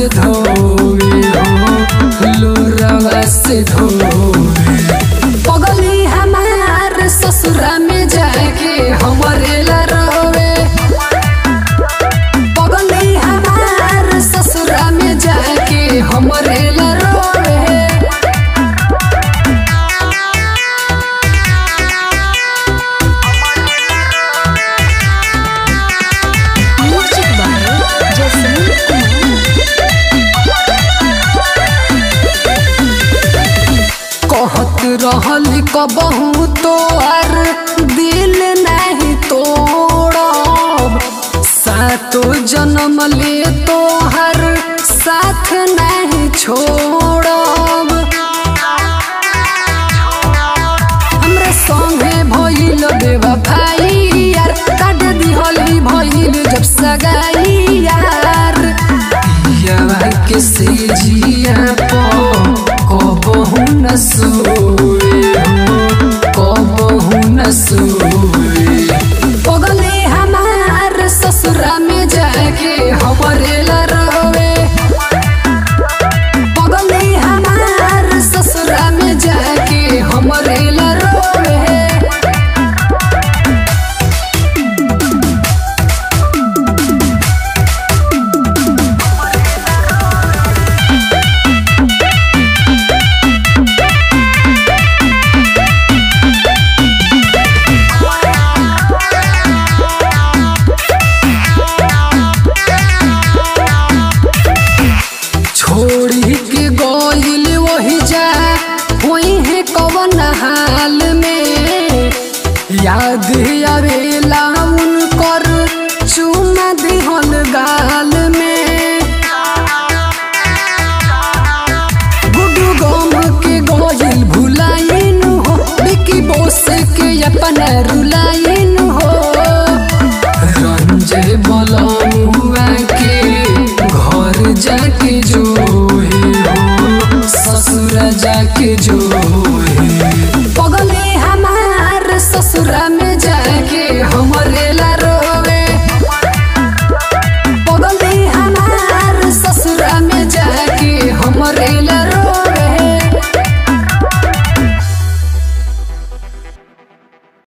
से धोवे हो लोरावा से धोवे। पगली हमार ससुरा में जाके हमरे ला रोवे। पगली हमार ससुरा में जाके हमरे ला रोवे। कहत रहल कबहू तोहर दिल नहीं तोड़ब। सातो जन्म ले तोहर साथ नहीं छोड़ब। हमरा संगे भइल बेवफाई यार, काट दिहली भइल जब सगाई यार। पियावा के सेजिया कबहू न सोए हो कबहू न सोए। पगली हमार ससुरा में जाके हमरे ला रोवे। पगली हमार ससुरा में जाके हमरे ला रोवे। छोड़ी के गइल वही जा हुई है कवन हाल में। याद आवेला उनकर चुमा दिहल गाल में। गुडू गम के गइल भुलाइन हो, बिकी बोस के अपना रुलाइन हो। रंजे बलमुआ के घर जाके जो